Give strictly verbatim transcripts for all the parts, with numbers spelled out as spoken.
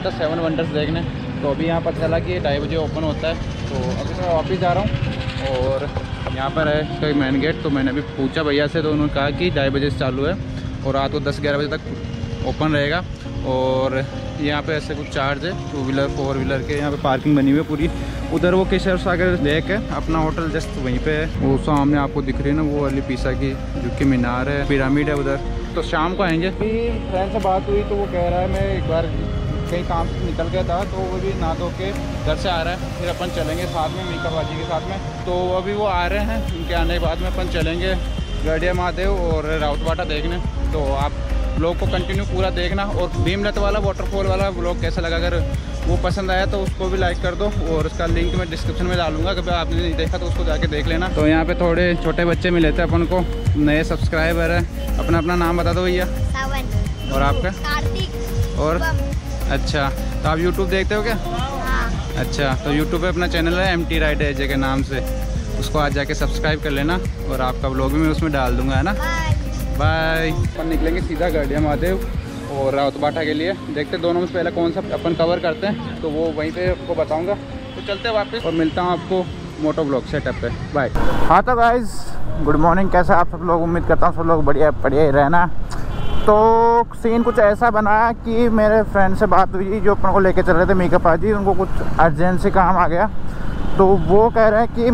था seven wonders देखने, तो अभी यहाँ पर चला कि ढाई बजे ओपन होता है। तो अभी मैं वापस जा रहा हूँ और यहाँ पर है इसका मेन गेट। तो मैंने अभी पूछा भैया से, तो उन्होंने कहा कि ढाई बजे से चालू है और रात को दस ग्यारह बजे तक ओपन रहेगा। और यहाँ पे ऐसे कुछ चार्ज है टू व्हीलर फोर व्हीलर के। यहाँ पे पार्किंग बनी हुई है पूरी। उधर वो केशर सागर लेक है, अपना होटल जस्ट वहीं पे है। वो सामने आपको दिख रही है ना, वो वाली पीसा की जो कि मीनार है, पिरामिड है उधर। तो शाम को आएंगे। अभी फ्रेंड से बात हुई तो वो कह रहा है मैं एक बार कहीं काम से निकल गया था, तो वो भी नहा धो के घर से आ रहा है, फिर अपन चलेंगे साथ में मीका बाजी के साथ में। तो अभी वो आ रहे हैं, उनके आने के बाद में अपन चलेंगे गढ़िया महादेव और राउतवाटा देखने। तो आप ब्लॉग को कंटिन्यू पूरा देखना। और भीमलत वाला वाटरफॉल वाला ब्लॉग कैसा लगा, अगर वो पसंद आया तो उसको भी लाइक कर दो और उसका लिंक मैं डिस्क्रिप्शन में डालूंगा। कभी आपने नहीं देखा तो उसको जाके देख लेना। तो यहाँ पे थोड़े छोटे बच्चे मिले थे अपन को, नए सब्सक्राइबर है। अपना अपना नाम बता दो भैया। और आपका? कार्तिक। और अच्छा, तो आप यूट्यूब देखते हो क्या? हाँ। अच्छा, तो यूट्यूब पे अपना चैनल है एम टी राइड एजे के नाम से, उसको आज जाके सब्सक्राइब कर लेना और आपका ब्लॉग भी मैं उसमें डाल दूंगा, है ना। बाय। अपन निकलेंगे सीधा गढ़िया महादेव और राउतवाटा के लिए। देखते दोनों में से पहले कौन सा अपन कवर करते हैं, तो वो वहीं पे आपको बताऊंगा। तो चलते हैं वापस और मिलता हूँ आपको मोटो ब्लॉग सेटअप पे। बाय। हाँ तो गाइस, गुड मॉर्निंग। कैसा आप सब लोग? उम्मीद करता हूँ सब लोग बढ़िया बढ़िया ही रहना। तो सीन कुछ ऐसा बना कि मेरे फ्रेंड से बात हुई जो अपन को लेके चल रहे थे मीका पाजी। उनको कुछ अर्जेंसी काम आ गया, तो वो कह रहे हैं कि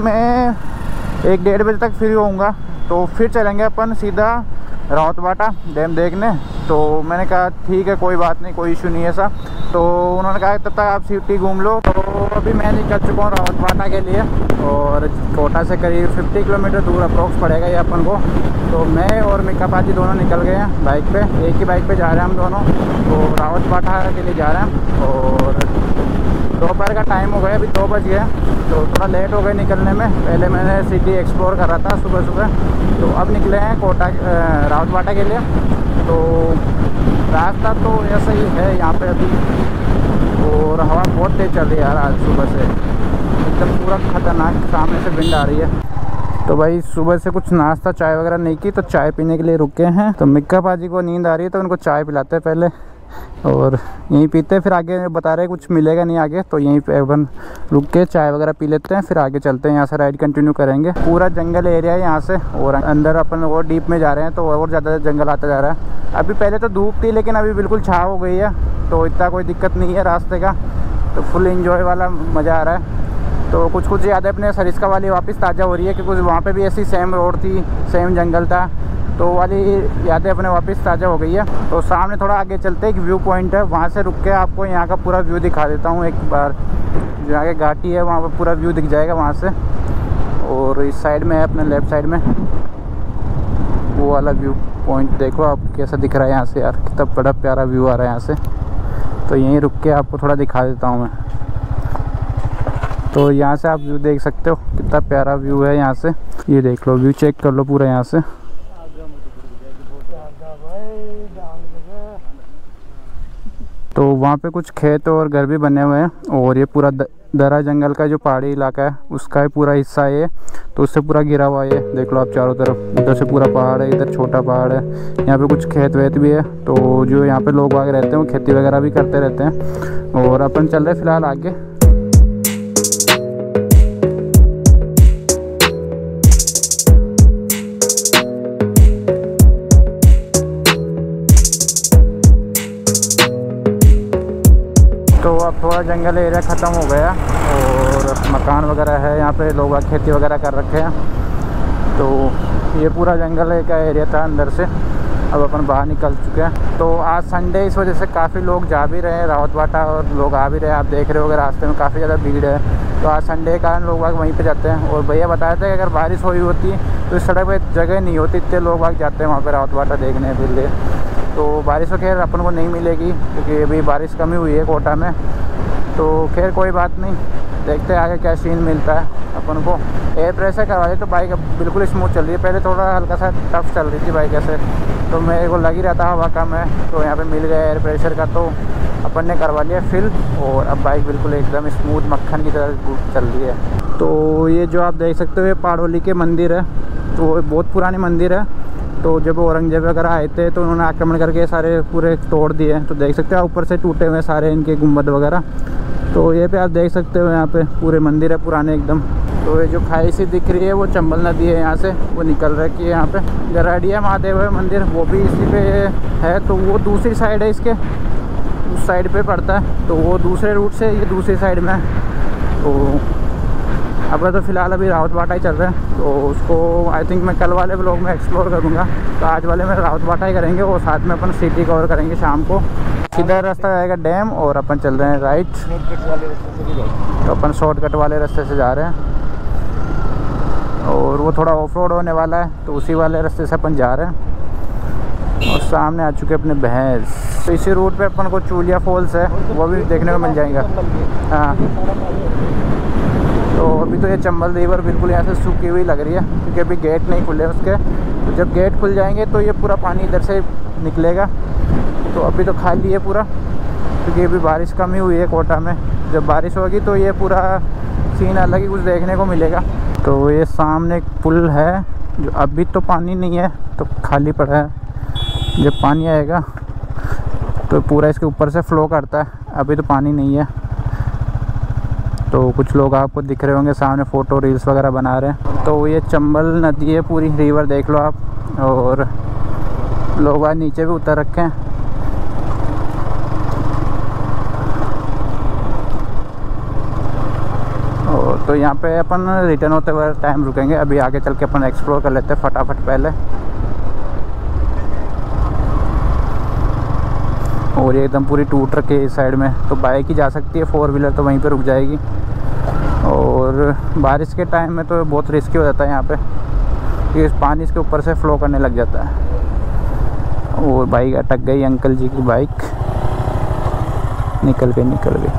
मैं एक डेढ़ बजे तक फ्री होऊंगा, तो फिर चलेंगे अपन सीधा राउतवाटा डैम देखने। तो मैंने कहा ठीक है, कोई बात नहीं, कोई इशू नहीं है ऐसा। तो उन्होंने कहा तब तक आप सिटी घूम लो। तो अभी मैं निकल चुका हूँ राउतवाटा के लिए और कोटा से करीब पचास किलोमीटर दूर अप्रोक्स पड़ेगा ये अपन को। तो मैं और मीका पाजी दोनों निकल गए हैं बाइक पे, एक ही बाइक पे जा रहे हैं हम दोनों। तो राउतवाटा के लिए जा रहे हैं और दोपहर का टाइम हो गया, अभी दो बज गया, तो थोड़ा लेट हो गए निकलने में। पहले मैंने सिटी एक्सप्लोर कर रहा था सुबह सुबह, तो अब निकले हैं कोटा राउतवाटा के लिए। तो रास्ता तो ऐसा ही है यहाँ पे अभी, और हवा बहुत तेज़ चल रही है यार आज सुबह से, एकदम पूरा खतरनाक सामने से विंड आ रही है। तो भाई सुबह से कुछ नाश्ता चाय वगैरह नहीं की, तो चाय पीने के लिए रुके हैं। तो मीका पाजी को नींद आ रही है तो उनको चाय पिलाते हैं पहले और यहीं पीते हैं, फिर आगे बता रहे कुछ मिलेगा नहीं आगे, तो यहीं पे अपन रुक के चाय वगैरह पी लेते हैं, फिर आगे चलते हैं। यहाँ से राइड कंटिन्यू करेंगे। पूरा जंगल एरिया है यहाँ से और अंदर अपन और डीप में जा रहे हैं, तो और ज़्यादा जंगल आता जा रहा है। अभी पहले तो धूप थी लेकिन अभी बिल्कुल छाँव हो गई है, तो इतना कोई दिक्कत नहीं है रास्ते का। तो फुल इंजॉय वाला मज़ा आ रहा है। तो कुछ कुछ यादें अपने सरिस्का वाली वापस ताज़ा हो रही है, क्योंकि वहाँ पे भी ऐसी सेम रोड थी, सेम जंगल था, तो वाली यादें अपने वापस ताज़ा हो गई है। तो सामने थोड़ा आगे चलते हैं, एक व्यू पॉइंट है, वहाँ से रुक के आपको यहाँ का पूरा व्यू दिखा देता हूँ एक बार। जो आगे घाटी है वहाँ पर पूरा व्यू दिख जाएगा वहाँ से। और इस साइड में है अपने लेफ़्ट साइड में वो वाला व्यू पॉइंट, देखो आप कैसा दिख रहा है यहाँ से यार, कितना बड़ा प्यारा व्यू आ रहा है यहाँ से। तो यहीं रुक के आपको थोड़ा दिखा देता हूँ मैं। तो यहाँ से आप व्यू देख सकते हो, कितना प्यारा व्यू है यहाँ से। ये देख लो, व्यू चेक कर लो पूरा यहाँ से। तो वहाँ पे कुछ खेत और घर भी बने हुए हैं, और ये पूरा दरा जंगल का जो पहाड़ी इलाका है उसका ही पूरा हिस्सा है ये, तो उससे पूरा घिरा हुआ है। देख लो आप चारों तरफ, उधर से पूरा पहाड़ है, इधर छोटा पहाड़ है, यहाँ पे कुछ खेत वेत भी है। तो जो यहाँ पे लोग आगे रहते हैं वो खेती वगैरह भी करते रहते हैं। और अपन चल रहे फिलहाल आगे। तो अब थोड़ा जंगल एरिया ख़त्म हो गया और मकान वगैरह है यहाँ पे, लोग खेती वगैरह कर रखे हैं। तो ये पूरा जंगल का एरिया था अंदर से, अब अपन बाहर निकल चुके हैं। तो आज संडे, इस वजह से काफ़ी लोग जा भी रहे हैं राउतवाटा और लोग आ भी रहे हैं। आप देख रहे हो रास्ते में काफ़ी ज़्यादा भीड़ है। तो आज संडे के कारण लोग वहीं पे जाते हैं। और भैया बताए थे कि अगर बारिश हुई होती तो इस सड़क पे जगह नहीं होती, इतने लोग वहाँ जाते हैं वहाँ पे राउतवाटा देखने के लिए। तो बारिश तो खैर अपन को नहीं मिलेगी क्योंकि अभी बारिश कमी हुई है कोटा में। तो खैर कोई बात नहीं, देखते हैं आगे क्या सीन मिलता है अपन को। एयर प्रेशर करवा दी तो बाइक अब बिल्कुल स्मूथ चल रही है, पहले थोड़ा हल्का सा टफ चल रही थी बाइक ऐसे, तो मेरे को लग ही रहा था हवा कम है। तो यहाँ पे मिल गया एयर प्रेशर का, तो अपन ने करवा लिया फिल, और अब बाइक बिल्कुल एकदम स्मूथ मक्खन की तरह चल रही है। तो ये जो आप देख सकते हो ये पाड़ोली के मंदिर है, तो बहुत पुरानी मंदिर है। तो जब औरंगजेब वगैरह आए थे तो उन्होंने आक्रमण करके सारे पूरे तोड़ दिए। तो देख सकते हो ऊपर से टूटे हुए सारे इनके गुंबद वगैरह। तो ये पे आप देख सकते हो यहाँ पे पूरे मंदिर है पुराने एकदम। तो ये जो खाई सी दिख रही है वो चंबल नदी है, यहाँ से वो निकल रखी है। यहाँ पे गराडिया महादेव है मंदिर, वो भी इसी पे है। तो वो दूसरी साइड है, इसके उस साइड पे पड़ता है। तो वो दूसरे रूट से, ये दूसरी साइड में है। तो अब तो फ़िलहाल अभी रावत बाटा ही चल रहा है। तो उसको आई थिंक मैं कल वाले ब्लॉग में एक्सप्लोर करूँगा। तो आज वाले में रावत बाटा ही करेंगे और साथ में अपन सिटी कवर करेंगे शाम को। सीधा रास्ता जाएगा डैम और अपन चल रहे हैं राइट। तो अपन शॉर्टकट वाले रास्ते से जा रहे हैं और वो थोड़ा ऑफ रोड होने वाला है, तो उसी वाले रास्ते से अपन जा रहे हैं। और सामने आ चुके अपने भैंस। तो इसी रूट पे अपन को चूलिया फॉल्स है, वो भी देखने को मिल जाएगा। हाँ, तो अभी तो ये चंबल रिवर बिल्कुल यहाँ से सूखी हुई लग रही है क्योंकि अभी गेट नहीं खुले उसके। तो जब गेट खुल जाएंगे तो ये पूरा पानी इधर से निकलेगा। तो अभी तो खाली है पूरा क्योंकि अभी बारिश कम ही हुई है कोटा में। जब बारिश होगी तो ये पूरा सीन अलग ही कुछ देखने को मिलेगा। तो ये सामने एक पुल है जो अभी तो पानी नहीं है, तो खाली पड़ा है। जब पानी आएगा तो पूरा इसके ऊपर से फ्लो करता है, अभी तो पानी नहीं है। तो कुछ लोग आपको दिख रहे होंगे सामने फ़ोटो रील्स वगैरह बना रहे हैं। तो ये चंबल नदी है पूरी, रिवर देख लो आप। और लोग आज नीचे भी उतर रखे हैं। और तो यहाँ पे अपन रिटर्न होते हुए टाइम रुकेंगे। अभी आगे चल के अपन एक्सप्लोर कर लेते हैं फटाफट पहले। और ये एकदम पूरी टूट रखी है इस साइड में, तो बाइक ही जा सकती है, फोर व्हीलर तो वहीं पे रुक जाएगी। और बारिश के टाइम में तो बहुत रिस्की हो जाता है यहाँ पे क्योंकि पानी इसके ऊपर से फ्लो करने लग जाता है। और बाइक अटक गई, अंकल जी की बाइक निकल गई निकल गई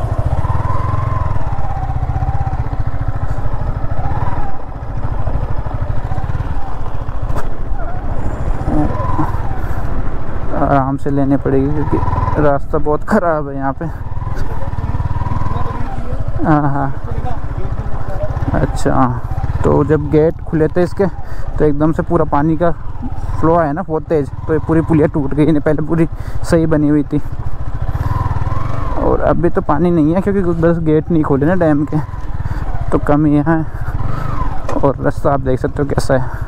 आराम से लेने पड़ेगी क्योंकि रास्ता बहुत ख़राब है यहाँ पे। हाँ हाँ, अच्छा। तो जब गेट खुले थे इसके तो एकदम से पूरा पानी का फ्लो आया ना बहुत तेज़, तो ये पूरी पुलिया टूट गई। नहीं, पहले पूरी सही बनी हुई थी। और अभी तो पानी नहीं है क्योंकि बस गेट नहीं खोले ना डैम के, तो कम ही है। और रास्ता आप देख सकते हो कैसा है।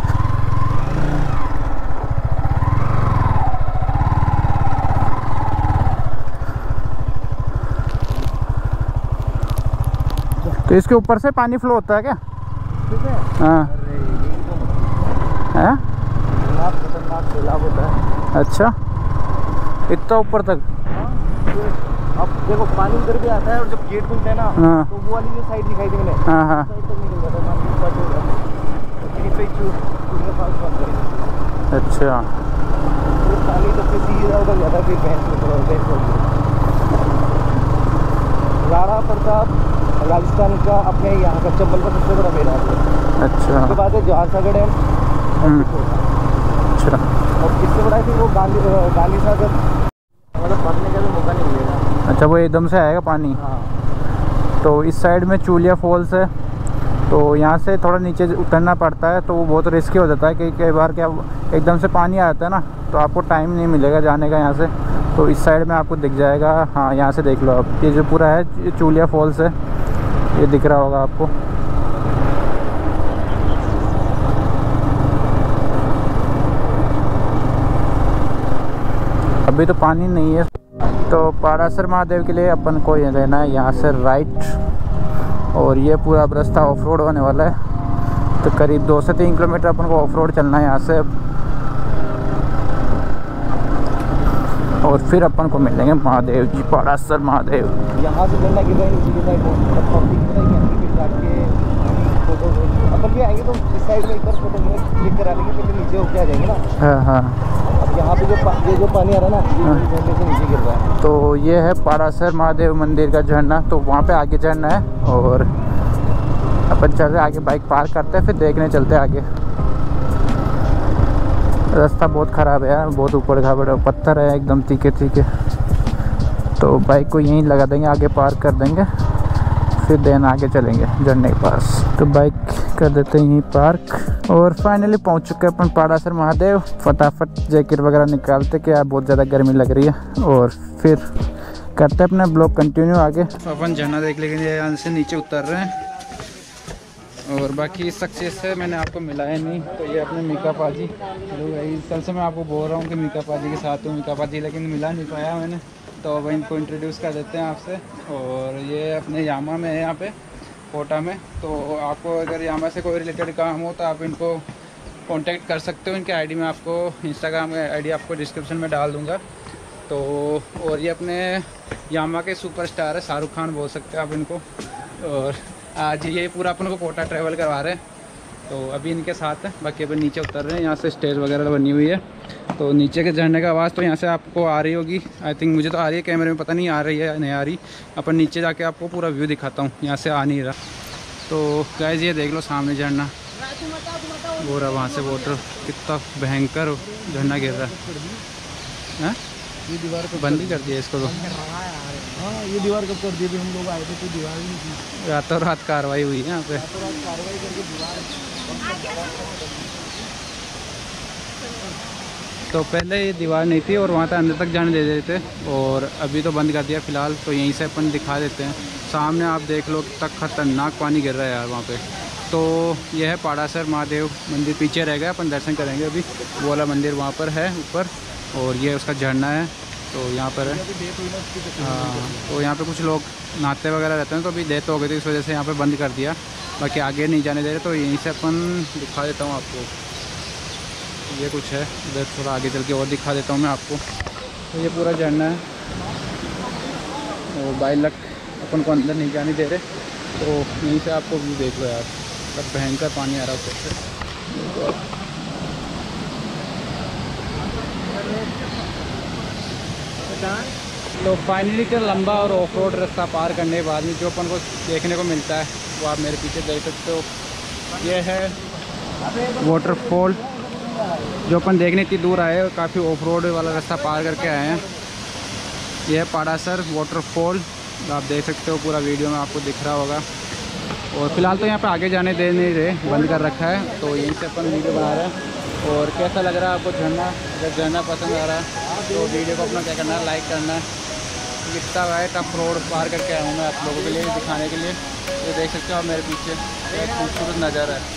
तो इसके ऊपर से पानी फ्लो होता है क्या? हाँ, है खतरनाक सैलाब होता है। अच्छा, इतना ऊपर तक? अब देखो पानी उधर भी आता है और जब गेट खुलते हैं ना, हाँ, तो वो वाली जो साइड दिखाई दी मैंने, हाँ हाँ, साइड तक निकल जाता है पानी। अच्छा, तो पानी तब से सीधा उधर जाता है। फिर भैंस राणा प्रताप राजस्थान का अपने यहाँ का चंबल का सबसे बड़ा मेला है। अच्छा, उसके बाद है जवाहर सागर डैम। अच्छा, और इससे बड़ा है फिर वो गांधी गांधी सागर, मतलब भरने का भी मौका नहीं मिलेगा। अच्छा, वो एकदम से आएगा पानी। हाँ। तो इस साइड में चूलिया फॉल्स है, तो यहाँ से थोड़ा नीचे उतरना पड़ता है। तो वो बहुत रिस्की हो जाता है कि कई बार क्या एकदम से पानी आता है ना, तो आपको टाइम नहीं मिलेगा जाने का यहाँ से। तो इस साइड में आपको दिख जाएगा। हाँ, यहाँ से देख लो आप, ये जो पूरा है ये चूलिया फॉल्स है, ये दिख रहा होगा आपको। अभी तो पानी नहीं है। तो पारासर महादेव के लिए अपन को ये लेना है यहाँ से राइट। और ये पूरा रास्ता ऑफ रोड होने वाला है, तो करीब दो से तीन किलोमीटर अपन को ऑफ रोड चलना है यहाँ से। और फिर अपन को मिलेंगे महादेव जी, पारासर महादेव। यहाँ से चलना कि अपन भी आएंगे तो इस साइड में एक बार फोटो क्लिक करा लेंगे, फिर नीचे होके आ जाएंगे ना। हाँ हाँ, अब यहाँ पे जो ये जो पानी आ रहा है ना, ये झरने से नीचे गिर रहा है। तो ये है पारासर महादेव मंदिर का झरना। तो वहाँ पे आगे चढ़ना है और अपन चल रहे आगे, बाइक पार्क करते हैं फिर देखने चलते हैं आगे। रास्ता बहुत ख़राब है यार, बहुत ऊपर खाबड़ पत्थर है एकदम तीखे तीखे। तो बाइक को यहीं लगा देंगे, आगे पार्क कर देंगे, फिर देन आगे चलेंगे झरने के पास। तो बाइक कर देते हैं यहीं पार्क और फाइनली पहुंच चुके हैं अपन पाड़ासर महादेव। फटाफट जैकेट वगैरह निकालते कि यार बहुत ज़्यादा गर्मी लग रही है और फिर करते अपना ब्लॉग कंटिन्यू आगे। अपन झरना देख लेंगे, यहाँ से नीचे उतर रहे हैं और बाकी इस सक्सेस से मैंने आपको मिलाया नहीं। तो ये अपने मीका पाजी, कल से मैं आपको बोल रहा हूँ कि मीका पाजी के साथ हूँ, मीका पाजी, लेकिन मिला नहीं पाया मैंने। तो अब इनको इंट्रोड्यूस कर देते हैं आपसे। और ये अपने यामा में है, यहाँ पे कोटा में। तो आपको अगर यामा से कोई रिलेटेड काम हो तो आप इनको कांटेक्ट कर सकते हो। इनके आईडी में आपको इंस्टाग्राम का आईडी आपको डिस्क्रिप्शन में डाल दूँगा। तो और ये अपने यामा के सुपरस्टार है, शाहरुख खान बोल सकते हैं आप इनको। और आज ये पूरा अपन को कोटा ट्रैवल करवा रहे हैं। तो अभी इनके साथ है, बाकी अपन नीचे उतर रहे हैं। यहाँ से स्टेज वगैरह बनी हुई है, तो नीचे के झरने का आवाज़ तो यहाँ से आपको आ रही होगी। आई थिंक मुझे तो आ रही है, कैमरे में पता नहीं आ रही है नहीं आ रही। अपन नीचे जाके आपको पूरा व्यू दिखाता हूँ, यहाँ से आ नहीं रहा। तो गाइस ये देख लो सामने झरना हो रहा, वहाँ से वाटर कितना भयंकर झरना गिर रहा है। ये दीवार को बंद ही कर दिया इसको तो। हाँ, ये दीवार कब कर दी थी? हम लोग आए थे तो दीवार नहीं थी। रातों रात कार्रवाई हुई है यहाँ पे। रातों रात कार्रवाई करके दीवार। तो पहले ये दीवार नहीं थी और वहाँ तक अंदर तक जाने दे देते थे, और अभी तो बंद कर दिया फ़िलहाल। तो यहीं से अपन दिखा देते हैं। सामने आप देख लो कितना खतरनाक पानी गिर रहा है यार वहाँ पे। तो यह है पाड़ासर महादेव मंदिर, पीछे रह गया, अपन दर्शन करेंगे अभी। वो वाला मंदिर वहाँ पर है ऊपर, और ये उसका झरना है। तो यहाँ पर है हाँ, तो यहाँ पे कुछ लोग नहाते वगैरह रहते हैं। तो अभी डेथ हो गई थी, इस वजह से यहाँ पे बंद कर दिया। बाकी आगे नहीं जाने दे रहे, तो यहीं से अपन दिखा देता हूँ आपको। ये कुछ है इधर, थोड़ा आगे चल के और दिखा देता हूँ मैं आपको। तो ये पूरा झरना है और बाई लक अपन को अंदर नहीं जाने दे रहे। तो यहीं से आपको व्यू देख लो यार, सब भयंकर पानी आ रहा है ऊपर से। तो फाइनली क्या लंबा और ऑफ रोड रास्ता पार करने के बाद में जो अपन को देखने को मिलता है वो आप मेरे पीछे देख सकते हो। ये है वाटरफॉल जो अपन देखने इतनी दूर आए, और काफ़ी ऑफ रोड वाला रास्ता पार करके आए हैं। यह है पाड़ासर वाटरफॉल, आप देख सकते हो, पूरा वीडियो में आपको दिख रहा होगा। और फिलहाल तो यहाँ पे आगे जाने दे नहीं रहे, बंद कर रखा है। तो यहीं से अपन वीडियो बना रहे हैं। और कैसा लग रहा है आपको झरना? अगर झरना पसंद आ रहा है तो वीडियो को अपना क्या करना है, लाइक करना है। कितना है टफ रोड पार करके आया हूँ मैं आप लोगों के लिए दिखाने के लिए। ये देख सकते हो आप मेरे पीछे, एक खूबसूरत नज़ारा है।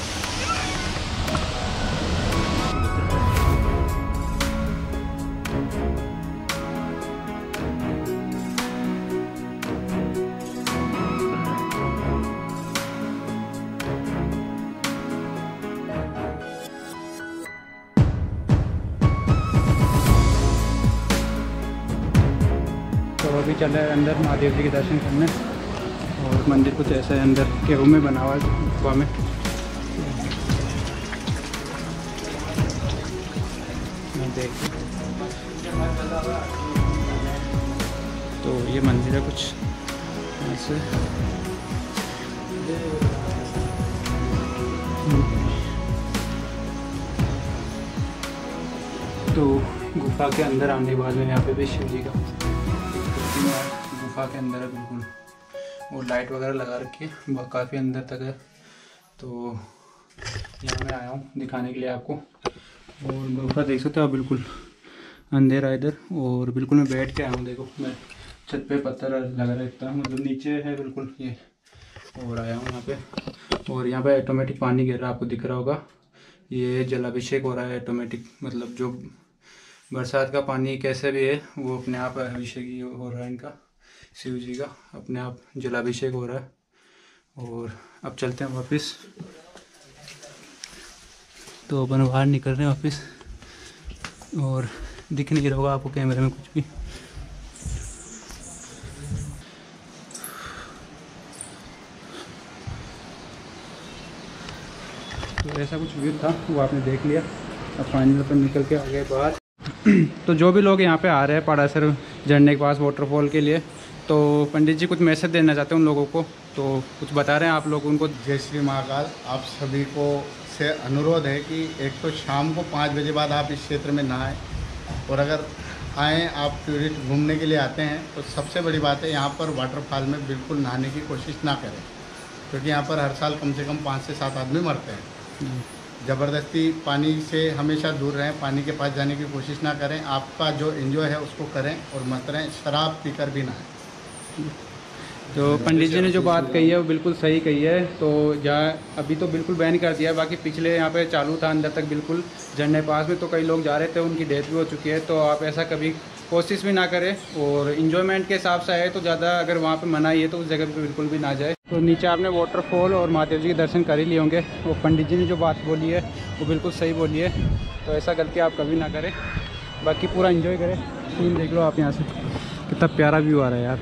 तो अभी चल रहे हैं अंदर महादेव जी के दर्शन करने। और मंदिर कुछ ऐसा है, अंदर केव में बना हुआ है, गुफा में। देख तो ये मंदिर है कुछ ऐसे। तो गुफा के अंदर आने के बाद में यहाँ पे भी शिव जी का गुफा के अंदर है बिल्कुल, और लाइट वगैरह लगा रखी है, काफ़ी अंदर तक है। तो यहाँ मैं आया हूँ दिखाने के लिए आपको। और गुफा देख सकते हो आप, बिल्कुल अंधेरा इधर, और बिल्कुल मैं बैठ के आया हूँ। देखो मैं छत पे पत्थर लगा रहता हूँ, मतलब नीचे है बिल्कुल ये। और आया हूँ यहाँ पे, और यहाँ पे ऑटोमेटिक पानी गिर रहा है, आपको दिख रहा होगा। ये जलाभिषेक हो रहा है ऑटोमेटिक, मतलब जो बरसात का पानी कैसे भी है वो अपने आप अभिषेक ही हो रहा है इनका, शिव जी का अपने आप जलाभिषेक हो रहा है। और अब चलते हैं वापस। तो अपन बाहर निकल रहे हैं वापस, और दिख नहीं रहा होगा आपको कैमरे में कुछ भी। तो ऐसा कुछ व्यू था, वो आपने देख लिया। अब फाइनल अपन निकल के आ गए बाहर। तो जो भी लोग यहाँ पे आ रहे हैं पाड़ासर झरने के पास वाटरफॉल के लिए, तो पंडित जी कुछ मैसेज देना चाहते हैं उन लोगों को, तो कुछ बता रहे हैं आप लोग उनको। जय श्री महाकाल। आप सभी को से अनुरोध है कि एक तो शाम को पाँच बजे बाद आप इस क्षेत्र में नहाएं, और अगर आएँ आप टूरिस्ट घूमने के लिए आते हैं तो सबसे बड़ी बात है यहाँ पर वाटरफॉल में बिल्कुल नहाने की कोशिश ना करें, क्योंकि यहाँ पर हर साल कम से कम पाँच से सात आदमी मरते हैं। ज़बरदस्ती पानी से हमेशा दूर रहें, पानी के पास जाने की कोशिश ना करें। आपका जो एंजॉय है उसको करें और मस्त रहें, शराब पीकर भी ना आए। तो पंडित जी ने जो बात कही है वो बिल्कुल सही कही है। तो जहाँ अभी तो बिल्कुल बैन कर दिया है, बाकी पिछले यहाँ पे चालू था अंदर तक बिल्कुल झरने पास में, तो कई लोग जा रहे थे, उनकी डेथ भी हो चुकी है। तो आप ऐसा कभी कोशिश भी ना करें, और इन्जॉयमेंट के हिसाब से आए तो ज़्यादा, अगर वहाँ पे मनाही है तो उस जगह पे बिल्कुल भी ना जाए। तो नीचे आपने वाटरफॉल और महादेव जी के दर्शन कर ही लिए होंगे। वो पंडित जी ने जो बात बोली है वो बिल्कुल सही बोली है, तो ऐसा गलती आप कभी ना करें। बाकी पूरा इन्जॉय करें। सीन देख लो आप यहाँ से, कितना प्यारा व्यू आ रहा है यार।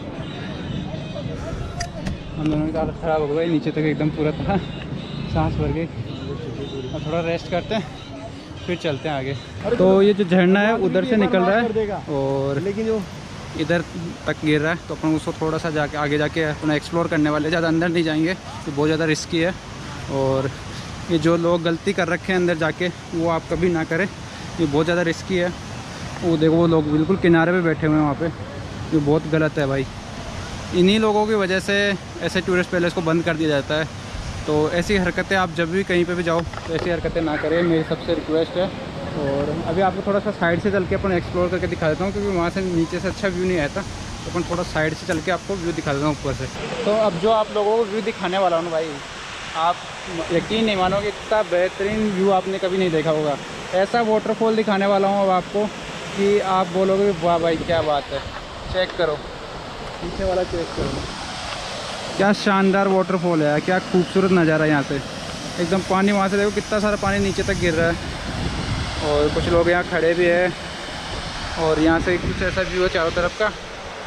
हम दोनों की हालत ख़राब हो गई, नीचे तक एकदम पूरा था, सांस भर गई। और थोड़ा रेस्ट करते हैं फिर चलते हैं आगे। तो ये जो झरना है उधर से निकल रहा है और लेकिन जो इधर तक गिर रहा है, तो अपन उसको थोड़ा सा जाके आगे जाके अपना एक्सप्लोर करने वाले, ज़्यादा अंदर नहीं जाएंगे तो बहुत ज़्यादा रिस्की है। और ये जो लोग गलती कर रखे हैं अंदर जाके, वो आप कभी ना करें, ये बहुत ज़्यादा रिस्की है। वो देखो वो लोग बिल्कुल किनारे पे बैठे हुए हैं वहाँ पे, ये बहुत गलत है भाई। इन्हीं लोगों की वजह से ऐसे टूरिस्ट पैलेस को बंद कर दिया जाता है। तो ऐसी हरकतें आप जब भी कहीं पे भी जाओ तो ऐसी हरकतें ना करें, मेरी सबसे रिक्वेस्ट है। और अभी आपको थोड़ा सा साइड से चल के अपन एक्सप्लोर करके दिखा देता हूँ, क्योंकि वहाँ से नीचे से अच्छा व्यू नहीं आता, तो अपन थोड़ा साइड से चल के आपको व्यू दिखा देता हूँ ऊपर से। तो अब जो आप लोगों को व्यू दिखाने वाला हूँ भाई, आप यकीन नहीं मानोगे, इतना बेहतरीन व्यू आपने कभी नहीं देखा होगा। ऐसा वाटरफॉल दिखाने वाला हूँ अब आपको कि आप बोलोगे वाह भाई क्या बात है। चेक करो पीछे वाला, चेक करो क्या शानदार वाटरफॉल है, क्या खूबसूरत नज़ारा है यहाँ से। एकदम पानी वहाँ से देखो कितना सारा पानी नीचे तक गिर रहा है, और कुछ लोग यहाँ खड़े भी हैं, और यहाँ से कुछ ऐसा व्यू है चारों तरफ का।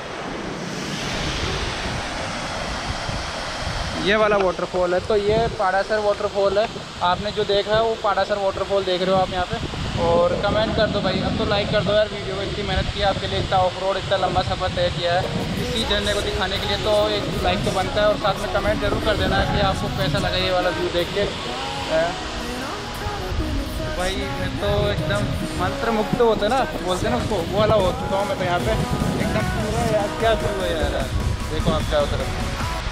ये वाला वाटरफॉल है, तो ये पाड़ासर वाटरफॉल है। आपने जो देखा है वो पाड़ासर वाटरफॉल देख रहे हो आप यहाँ पे। और कमेंट कर दो भाई, अब तो लाइक कर दो यार वीडियो को, इतनी मेहनत की आपके लिए, इतना ऑफ रोड, इतना लंबा सफ़र तय किया है इसी झरने को दिखाने के लिए, तो एक लाइक तो बनता है। और साथ में कमेंट जरूर कर देना कि आपको कैसा लगा ये वाला व्यू देख के। भाई मैं तो एकदम मंत्र मुक्त होता है ना, बोलते हैं ना उसको, वो वाला हो चुका हूँ मैं तो यहाँ पे एकदम पूरा। यार क्या शुरू है यार, देखो आप चारों तरफ।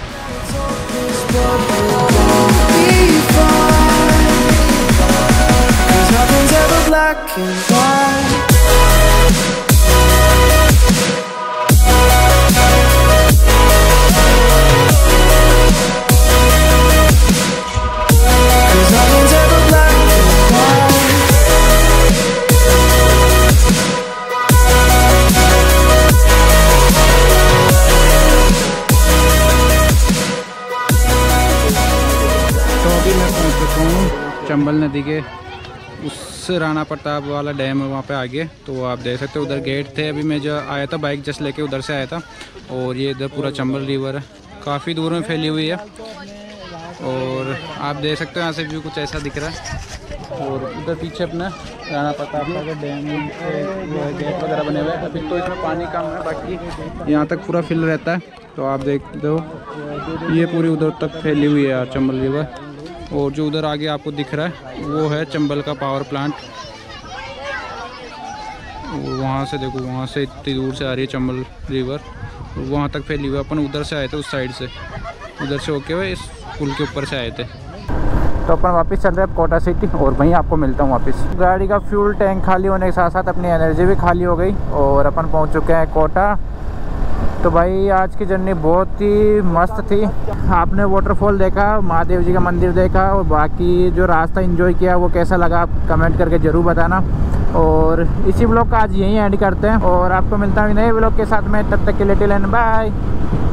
चंबल नदी के उस राणा प्रताप वाला डैम है वहाँ पे आगे, तो आप देख सकते हो उधर गेट थे। अभी मैं जो आया था बाइक जस्ट लेके उधर से आया था, और ये इधर पूरा चंबल रिवर है, काफ़ी दूर में फैली हुई है। और आप देख सकते हो यहाँ से व्यू कुछ ऐसा दिख रहा है। और उधर पीछे अपना राणा प्रताप का डैम गेट वगैरह बने हुए हैं। अभी तो इसमें पानी कम है, बाकी यहाँ तक पूरा फिल रहता है। तो आप देख दो ये पूरी उधर तक फैली हुई है यार चंबल रिवर। और जो उधर आगे आपको दिख रहा है वो है चंबल का पावर प्लांट। और वहाँ से देखो, वहाँ से इतनी दूर से आ रही है चंबल रिवर, और वहाँ तक फैली हुई। अपन उधर से आए थे, उस साइड से, उधर से होके हुए इस पुल के ऊपर से आए थे। तो अपन वापस चल रहे हैं कोटा सिटी, और वहीं आपको मिलता हूँ वापस। गाड़ी का फ्यूल टैंक खाली होने के साथ साथ अपनी एनर्जी भी खाली हो गई, और अपन पहुँच चुके हैं कोटा। तो भाई आज की जर्नी बहुत ही मस्त थी। आपने वाटरफॉल देखा, महादेव जी का मंदिर देखा, और बाकी जो रास्ता एंजॉय किया वो कैसा लगा आप कमेंट करके ज़रूर बताना। और इसी ब्लॉग का आज यहीं एंड करते हैं, और आपको मिलता हूँ नए ब्लॉग के साथ में। तब तक के लिए टिल एंड बाय।